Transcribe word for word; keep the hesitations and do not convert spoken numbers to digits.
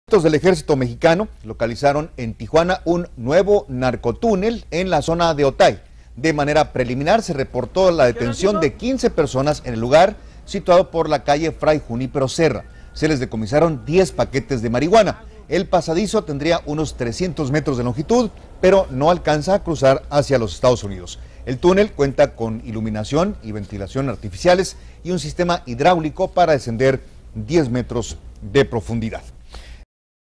Del ejército mexicano localizaron en Tijuana un nuevo narcotúnel en la zona de Otay. De manera preliminar se reportó la detención de quince personas en el lugar, situado por la calle Fray Junípero Serra. Se les decomisaron diez paquetes de marihuana. El pasadizo tendría unos trescientos metros de longitud, pero no alcanza a cruzar hacia los Estados Unidos. El túnel cuenta con iluminación y ventilación artificiales y un sistema hidráulico para descender diez metros de profundidad.